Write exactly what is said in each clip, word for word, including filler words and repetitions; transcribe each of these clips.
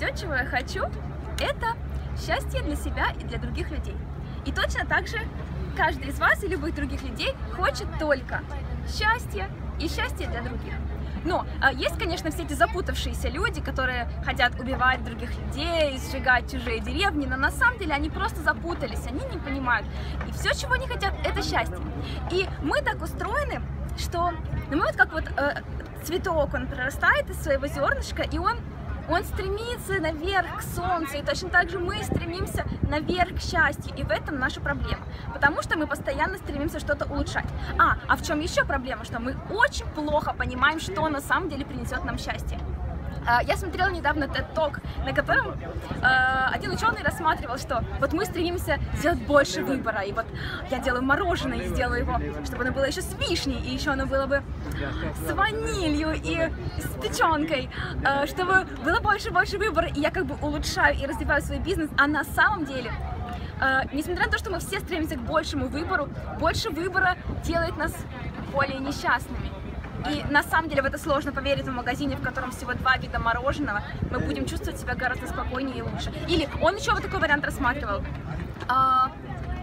Все, чего я хочу, это счастье для себя и для других людей. И точно так же каждый из вас и любых других людей хочет только счастья и счастья для других. Но а, есть, конечно, все эти запутавшиеся люди, которые хотят убивать других людей, сжигать чужие деревни, но на самом деле они просто запутались, они не понимают. И все, чего они хотят, это счастье. И мы так устроены, что ну, мы вот как вот э, цветок, он прорастает из своего зернышка, и он Он стремится наверх к солнцу, и точно так же мы стремимся наверх к счастью, и в этом наша проблема, потому что мы постоянно стремимся что-то улучшать. А, а в чем еще проблема? Что мы очень плохо понимаем, что на самом деле принесет нам счастье. Я смотрела недавно TED Talk, на котором э, один ученый рассматривал, что вот мы стремимся сделать больше выбора, и вот я делаю мороженое и сделаю его, чтобы оно было еще с вишней, и еще оно было бы с ванилью и с печенкой, э, чтобы было больше и больше выбора, и я как бы улучшаю и развиваю свой бизнес, а на самом деле, э, несмотря на то, что мы все стремимся к большему выбору, больше выбора делает нас более несчастными. И на самом деле в это сложно поверить в магазине, в котором всего два вида мороженого, мы будем чувствовать себя гораздо спокойнее и лучше. Или он еще вот такой вариант рассматривал. А,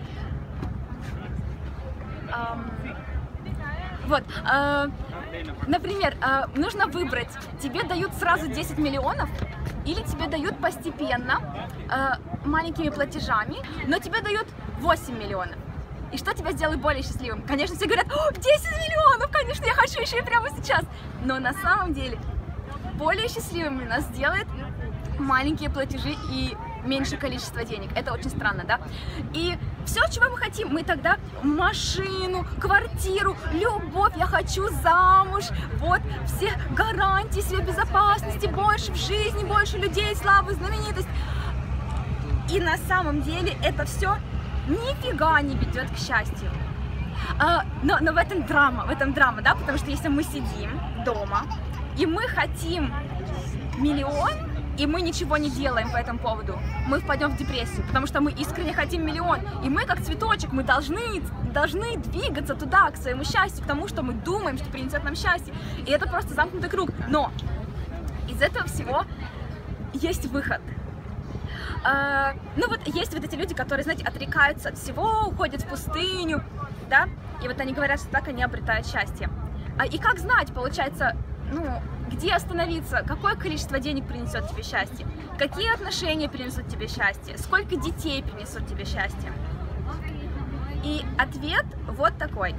а, вот, а, например, а, нужно выбрать, тебе дают сразу десять миллионов, или тебе дают постепенно, а, маленькими платежами, но тебе дают восемь миллионов. И что тебя сделает более счастливым? Конечно, все говорят, о, десять миллионов, конечно, я хочу еще и прямо сейчас. Но на самом деле более счастливыми нас сделает маленькие платежи и меньшее количество денег. Это очень странно, да? И все, чего мы хотим, мы тогда машину, квартиру, любовь, я хочу замуж, вот, все гарантии себе безопасности, больше в жизни, больше людей, славы, знаменитость. И на самом деле это все нифига не ведет к счастью. А, но, но в этом драма, в этом драма, да, потому что если мы сидим дома, и мы хотим миллион, и мы ничего не делаем по этому поводу, мы впадем в депрессию, потому что мы искренне хотим миллион, и мы как цветочек, мы должны, должны двигаться туда, к своему счастью, потому что мы думаем, что принесет нам счастье, и это просто замкнутый круг. Но из этого всего есть выход. Uh, ну вот есть вот эти люди, которые, знаете, отрекаются от всего, уходят в пустыню, да, и вот они говорят, что так они обретают счастье. Uh, и как знать, получается, ну, где остановиться, какое количество денег принесет тебе счастье, какие отношения принесут тебе счастье, сколько детей принесут тебе счастье. И ответ вот такой.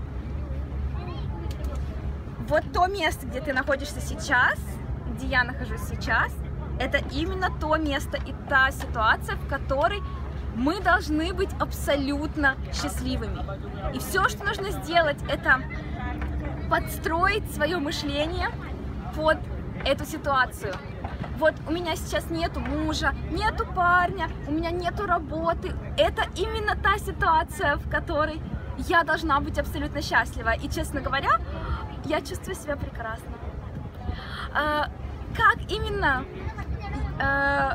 Вот то место, где ты находишься сейчас, где я нахожусь сейчас, это именно то место и та ситуация, в которой мы должны быть абсолютно счастливыми. И все, что нужно сделать, это подстроить свое мышление под эту ситуацию. Вот у меня сейчас нету мужа, нету парня, у меня нету работы. Это именно та ситуация, в которой я должна быть абсолютно счастлива. И, честно говоря, я чувствую себя прекрасно. А, как именно э,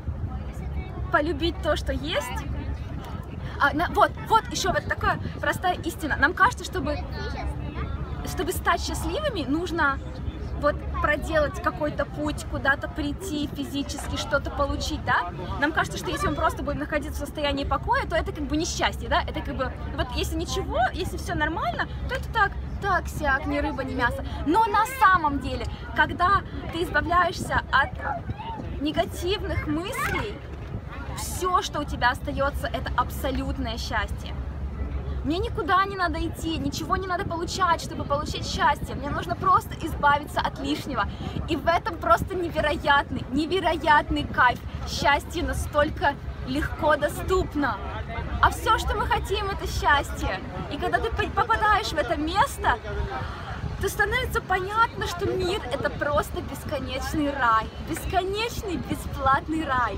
полюбить то, что есть? А, на, вот, вот еще вот такая простая истина. Нам кажется, чтобы, чтобы стать счастливыми, нужно вот проделать какой-то путь, куда-то прийти физически, что-то получить, да? Нам кажется, что если мы просто будем находиться в состоянии покоя, то это как бы несчастье, да? Это как бы, вот если ничего, если все нормально, то это так, так-сяк, ни рыба, ни мясо. Но на самом деле, когда ты избавляешься от негативных мыслей, все, что у тебя остается, это абсолютное счастье. Мне никуда не надо идти, ничего не надо получать, чтобы получить счастье. Мне нужно просто избавиться от лишнего. И в этом просто невероятный, невероятный кайф. Счастье настолько легко доступно. А все, что мы хотим, это счастье. И когда ты попадаешь в это место, то становится понятно, что мир — это просто бесконечный рай. Бесконечный, бесплатный рай.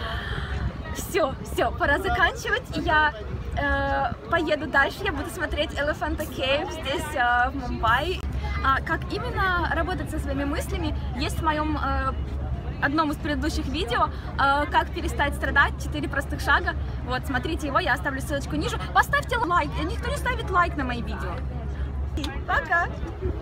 Все, все, пора заканчивать. И я э, поеду дальше. Я буду смотреть Elephanta Cave здесь, э, в Мумбаи. А как именно работать со своими мыслями, есть в моем э, одном из предыдущих видео, э, как перестать страдать, четыре простых шага. Вот, смотрите его, я оставлю ссылочку ниже. Поставьте лайк. Никто не ставит лайк на мои видео. Пока!